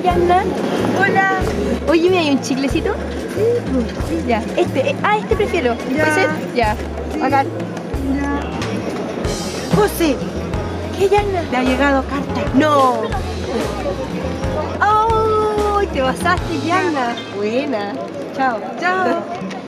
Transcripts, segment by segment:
Yanna. Hola. Oye, ¿me hay un chiclecito? Sí. Ya, este prefiero. Ya. ¿Puede ser? Ya. Sí. Acá. Ya. José, ¿Qué, Yanna? te ha llegado carta. No. ¡Oh! Te pasaste, Yanna. Buena. Chao. Chao.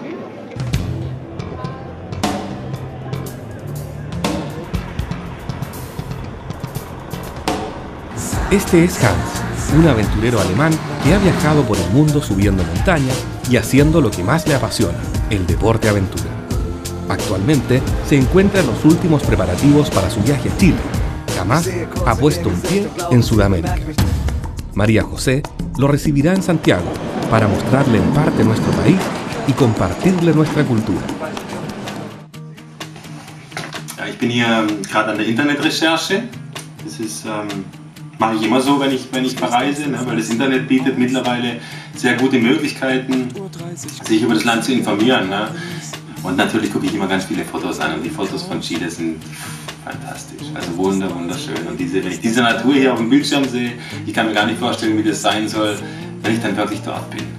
Este es Hans, un aventurero alemán que ha viajado por el mundo subiendo montañas y haciendo lo que más le apasiona, el deporte aventura. Actualmente se encuentra en los últimos preparativos para su viaje a Chile. Jamás ha puesto un pie en Sudamérica. María José lo recibirá en Santiago para mostrarle en parte nuestro país y compartirle nuestra cultura. Ja, ich bin hier gerade an der Internetrecherche. Das ist, mache ich immer so, wenn ich verreise, ne? Weil das Internet bietet mittlerweile sehr gute Möglichkeiten, sich über das Land zu informieren. Ne? Und natürlich gucke ich immer ganz viele Fotos an und die Fotos von Chile sind fantastisch, also wunderschön. Und wenn ich diese Natur hier auf dem Bildschirm sehe, ich kann mir gar nicht vorstellen, wie das sein soll, wenn ich dann wirklich dort bin.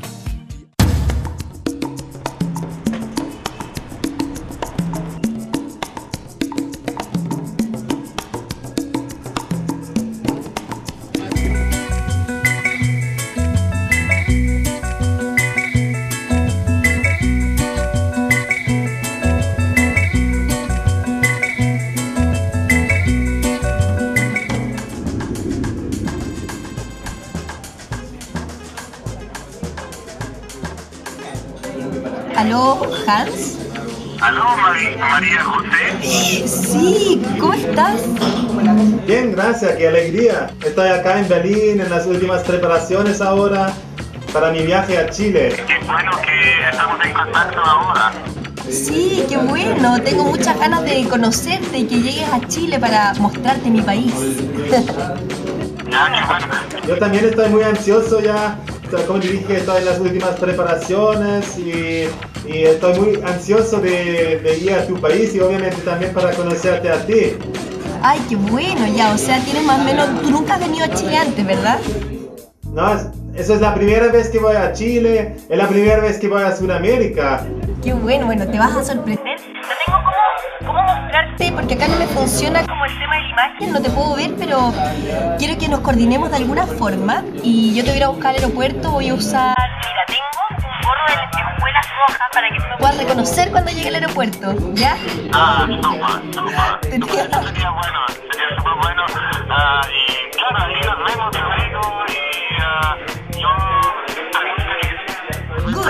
¿Aló, Hans? ¿Aló, María José? Sí, ¿cómo estás? Bien, gracias, qué alegría. Estoy acá en Berlín en las últimas preparaciones ahora para mi viaje a Chile. Qué bueno que estamos en contacto ahora. Sí, qué bueno. Tengo muchas ganas de conocerte y que llegues a Chile para mostrarte mi país. Ya, qué bueno. Yo también estoy muy ansioso ya. Como te dije, estoy en las últimas preparaciones y estoy muy ansioso de ir a tu país y obviamente también para conocerte a ti. Ay, qué bueno, ya. O sea, tienes más o menos... Tú nunca has venido a Chile antes, ¿verdad? No, eso es la primera vez que voy a Chile, es la primera vez que voy a Sudamérica. Qué bueno, te vas a sorprender. No tengo cómo mostrarte porque acá no me funciona como el tema de la imagen, no te puedo ver, pero quiero que nos coordinemos de alguna forma y yo te voy a ir a buscar al aeropuerto, voy a usar... Mira, tengo un gorro de lentejuelas rojas para que tú me puedas reconocer cuando llegue al aeropuerto, ¿ya? Ah, súper. Sería bueno, sería súper bueno. Y claro, ahí nos vemos luego y yo Good.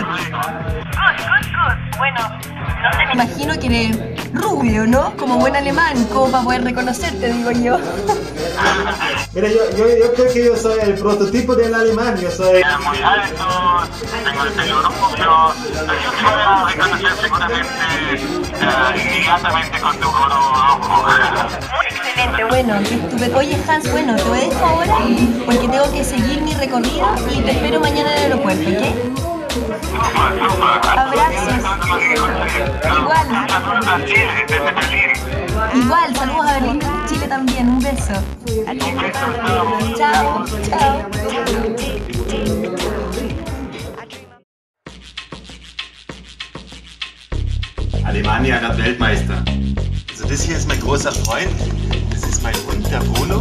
Bueno, no sé, me imagino que eres rubio, ¿no? Como buen alemán, como para poder reconocerte, digo yo. Mira, yo creo que yo soy el prototipo del alemán, yo soy... muy alto, tengo el pelo rubio, yo te voy a reconocer seguramente inmediatamente con tu gorro rojo. Muy excelente, bueno, qué estupendo. Oye, Hans, bueno, te voy a dejar ahora porque tengo que seguir mi recorrido y te espero mañana en el aeropuerto, ¿ok? Abrazos. Igual, saludos a Berlín, Chile también, un beso. Chao, chao. Alemania wird Weltmeister. Also das hier ist mein großer Freund, das ist mein Hund, der Bruno.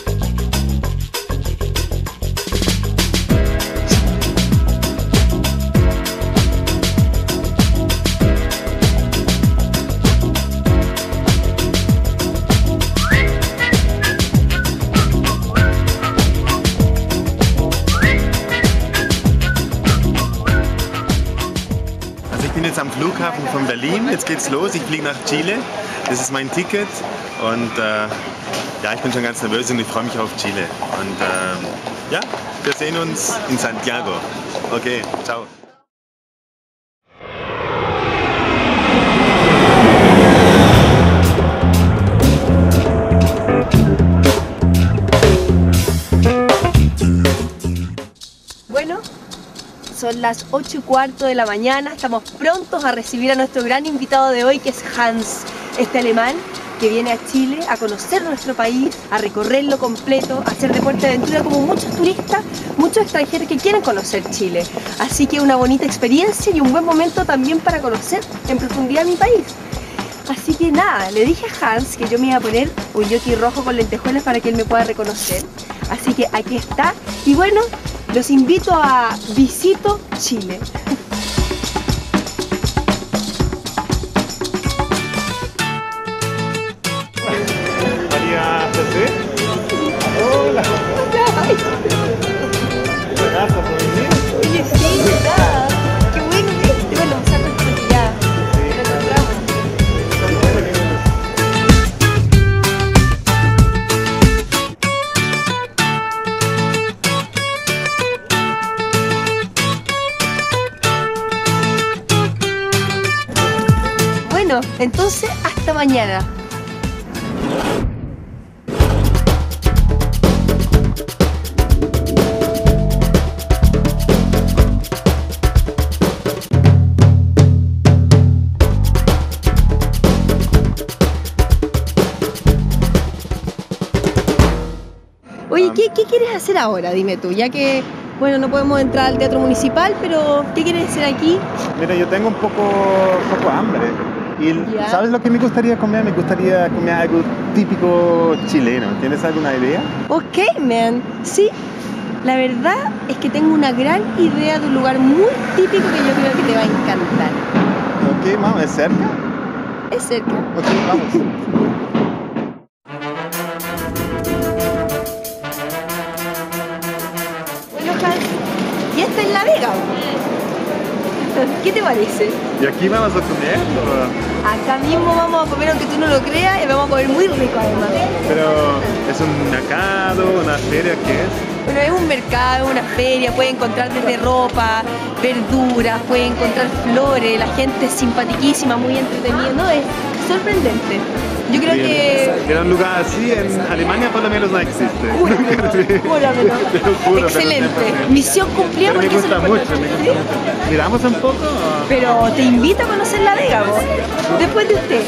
Ich bin jetzt am Flughafen von Berlin, jetzt geht's los, ich fliege nach Chile, das ist mein Ticket und ja, ich bin schon ganz nervös und ich freue mich auf Chile und ja, wir sehen uns in Santiago. Okay, ciao. Bueno, son las 8:15 de la mañana, estamos prontos a recibir a nuestro gran invitado de hoy, que es Hans, este alemán que viene a Chile a conocer nuestro país, a recorrerlo completo, a hacer deporte de aventura como muchos turistas, muchos extranjeros que quieren conocer Chile. Así que una bonita experiencia y un buen momento también para conocer en profundidad mi país. Así que nada, le dije a Hans que yo me iba a poner un jockey rojo con lentejuelas para que él me pueda reconocer. Así que aquí está. Y bueno, los invito a Visito Chile. María José. Hola. Gracias por venir. Oye, sí, ¿verdad? Qué bueno viste. Bueno, saco esto porque ya lo encontramos. Bueno, entonces hasta mañana. Oye, ¿qué quieres hacer ahora? Dime tú, ya que, bueno, no podemos entrar al teatro municipal, pero ¿qué quieres hacer aquí? Mira, yo tengo un poco hambre. Y Ya. ¿sabes lo que me gustaría comer? Me gustaría comer algo típico chileno. ¿Tienes alguna idea? Ok, man. Sí, la verdad es que tengo una gran idea de un lugar muy típico que yo creo que te va a encantar. Ok, vamos, ¿es cerca? Es cerca. Ok, vamos. Bueno, Hans, y esta es La Vega. ¿Qué te parece? ¿Y aquí vamos a comer? Acá mismo vamos a comer, aunque tú no lo creas, y vamos a comer muy rico además. Pero, ¿es un mercado, una feria? ¿Qué es? Bueno, es un mercado, una feria, puede encontrar desde ropa, verduras, puede encontrar flores, la gente es simpaticísima, muy entretenida, no, es sorprendente. Yo creo que... Gran lugar así en Alemania por lo menos no existe. Júramelo. Te lo juro, Excelente. pero siempre- Misión cumplida Pero me porque eso gusta es lo mucho, importante. me gusta mucho. ¿Miramos un poco? o? Pero te invito a conocer La Vega, vos. Después de usted.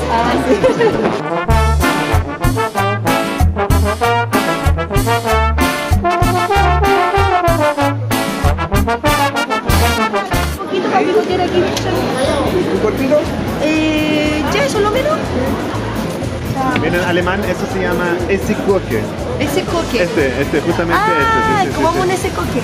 Un poquito para picotear aquí. ¿Un cortito? Ya, eso es lo menos. Mira, en alemán eso se llama Essigurke. Ese coque. Justamente Ah, este. Sí, comamos en ese coque.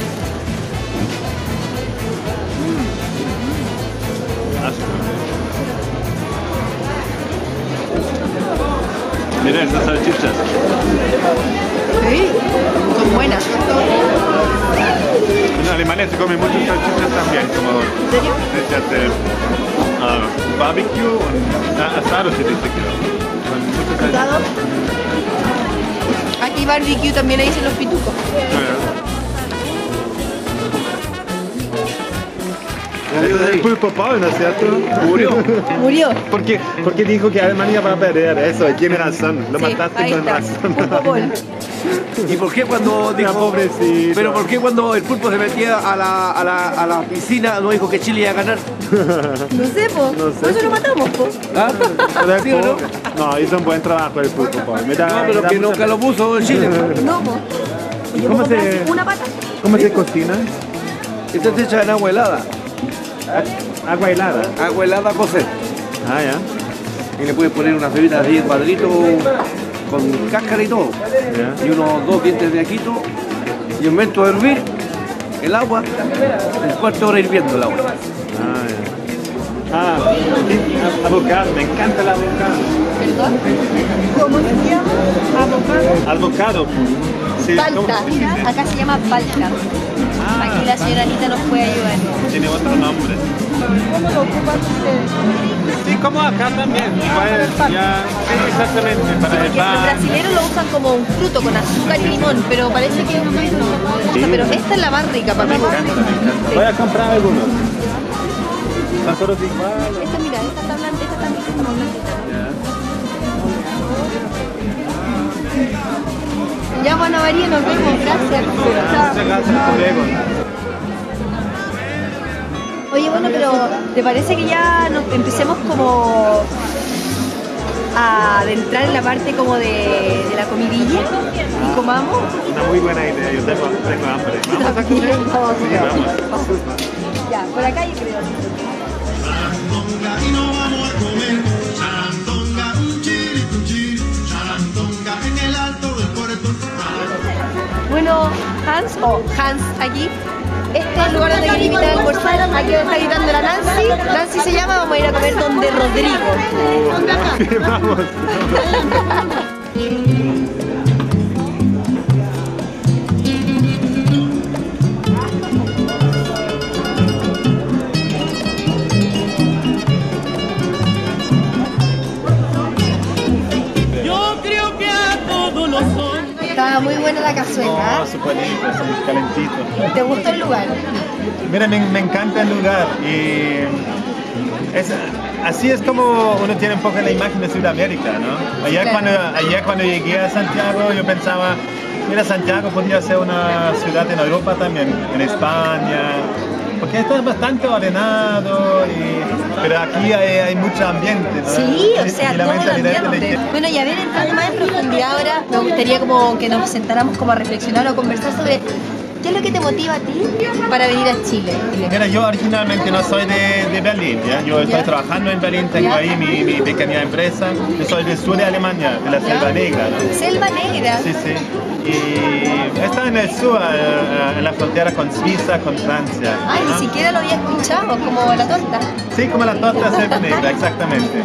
Mira estas salchichas. Sí, son buenas. En Alemania se comen muchas salchichas también, como ¿En serio? se hace barbecue und asado se dice que con muchas Cuidado. salchichas. Aquí barbecue también le dicen los pitucos. Ese es el pulpo Paul, ¿no es cierto? Murió. Murió. Porque dijo que Alemania va a perder, eso, tiene razón, lo Sí, mataste ahí con está. razón. Pulpo Paul. ¿Y por qué cuando dijo, pobrecito. pero por qué cuando el pulpo se metía a la piscina no dijo que Chile iba a ganar? No sé, po. No sé. Por eso lo matamos, po. ¿Ah? Pero es ¿Sí o no? pobre. No, hizo un buen trabajo el pulpo Paul. Me da- No, me pero da que mucha nunca lo puso en Chile. No, po. Oye, ¿Cómo ¿puedo se- comprar una pata? ¿Cómo se cocina? Esta se echa en agua helada. Agua helada. Agua helada a cocer. Ah, ya. Y le puedes poner unas bebidas así en cuadritos con cáscara y todo. Ya. Y unos 2 dientes de ajito. Y en momento de hervir el agua, un cuarto de hora hirviendo el agua. Ah, ya. Avocado, me encanta el avocado. ¿Perdón? ¿Cómo se llama? Avocado. Sí, ¿cómo Palta. se dice? Acá se llama palta. Aquí la señora Anita nos puede ayudar. Tiene otro nombre. ¿Cómo lo ocupan ustedes? Sí, como acá también. Ya, sí, exactamente. Para el Porque los pan. brasileños lo usan como un fruto con azúcar y limón, pero parece que es un Sí. Pero esta es la más rica para mí. Me encanta, me encanta. Voy a comprar algunos. Son todos iguales. Esta, mira, esta está blanca, esta también está más blandita. Ya, bueno, María, nos vemos. Gracias. Chao. Muchas gracias, hasta luego. Oye, bueno, pero ¿te parece que ya empecemos como a adentrar en la parte como de la comidilla y comamos. Una muy buena idea, yo tengo hambre. ¿Vamos a comer? Sí, vamos. Ya, por acá yo creo. Y no vamos a comer charandonga, un chiri, charandonga en el alto del puerto. Bueno, Hans aquí. Este es el lugar donde quiero invitar a almorzar. Aquí me está gritando la Nancy. Nancy se llama, vamos a ir a comer donde Rodrigo. Vamos. Estaba muy buena la cazuela. Oh, súper lindo, así, calentito. ¿Te gustó el lugar? Mira, me encanta el lugar y así es como uno tiene un poco la imagen de Sudamérica, ¿no? Ayer cuando llegué a Santiago yo pensaba, mira, Santiago podría ser una ciudad en Europa también, en España, porque está bastante ordenado, pero aquí hay mucho ambiente, ¿no? Sí, o sea, todo el ambiente. Bueno, y a ver, entrando más en profundidad ahora, me gustaría como que nos sentáramos como a reflexionar o conversar sobre ¿qué es lo que te motiva a ti para venir a Chile? Mira, yo originalmente no soy de Berlín, ¿ya? Yo estoy trabajando en Berlín, tengo ahí mi pequeña empresa. Yo soy del sur de Alemania, de la Selva Negra, ¿no? Selva Negra. Sí, sí. Y está en el sur, en la frontera con Suiza, con Francia. Ay, ¿no? Ni siquiera lo había escuchado, como la torta. Sí, como la torta Selva Negra, exactamente.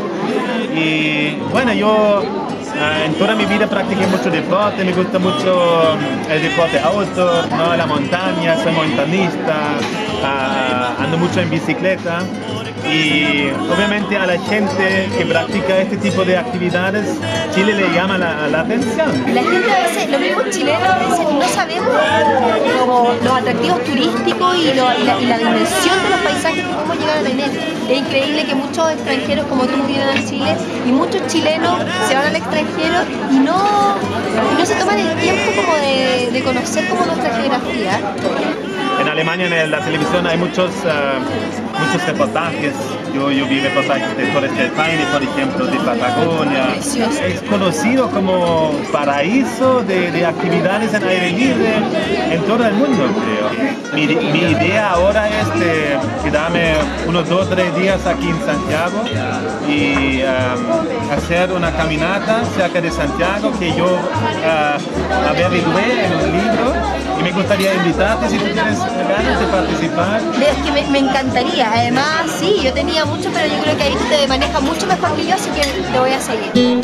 Y bueno, yo en toda mi vida practiqué mucho deporte, me gusta mucho el deporte outdoor, ¿no? La montaña, soy montañista, ando mucho en bicicleta y obviamente a la gente que practica este tipo de actividades, Chile le llama la atención. La gente a veces, los mismos chilenos a veces no sabemos como los atractivos turísticos y la dimensión de los paisajes que podemos llegar a tener. Es increíble que muchos extranjeros como tú viven en Chile y muchos chilenos se van al extranjero y no se toman el tiempo como de conocer como nuestra geografía. En Alemania en la televisión hay muchos reportajes. Yo vi reportajes de Torres del Paine, por ejemplo, de Patagonia. Precioso. Es conocido como paraíso de actividades en aire libre en todo el mundo, creo. Mi idea ahora es quedarme unos 2 o 3 días aquí en Santiago y hacer una caminata cerca de Santiago que yo averigué en un libro y me gustaría invitarte si tú tienes ganas de participar. Es que me encantaría, además sí, yo tenía mucho, pero yo creo que ahí tú te manejas mucho mejor que yo, así que te voy a seguir.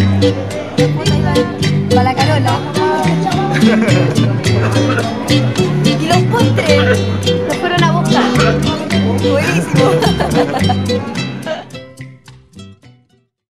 Para la Carola.